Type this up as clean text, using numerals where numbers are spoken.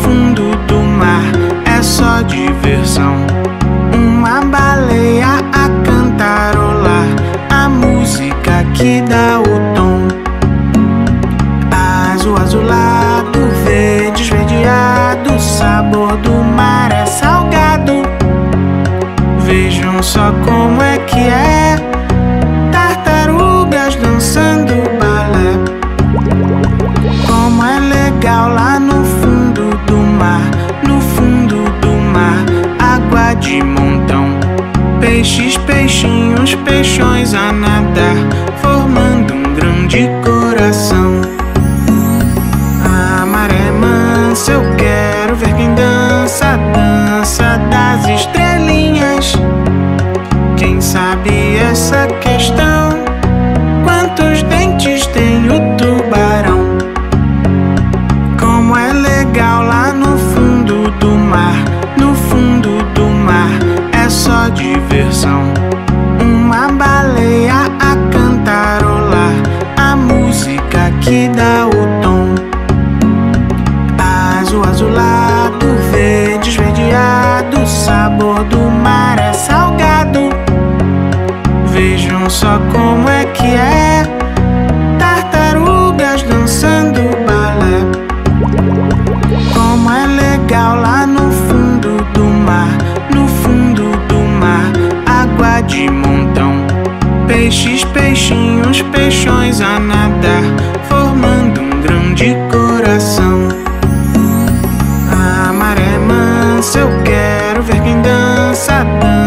fundo do mar é só diversão. Uma baleia a cantarolar a música que dá o tom. Azul azulado, verde esverdeado, o sabor do mar é salgado. Vejam só como é que é, tartarugas dançando balé. Como é legal lá no fundo do mar, no fundo do mar, água de montão. Peixes, peixinhos, peixões a nadar, formando um grande coração. A maré mansa, eu quero ver quem dança a dança das estrelinhas. Quem sabe essa questão? Quantos dentes tem o tubarão? Como é legal lá no fundo do mar, no fundo do mar é só diversão. Uma baleia a cantarolar a música que dá o tom. Azul azulado, verde esverdeado, o sabor do mar é salgado. Vejam só como é que é, tartarugas dançando balé. Como é legal lá no fundo do mar, no fundo do mar, água de montão. Peixes, peixinhos, peixões a nadar, formando um grande coração. A maré mansa, eu quero ver quem dança a dança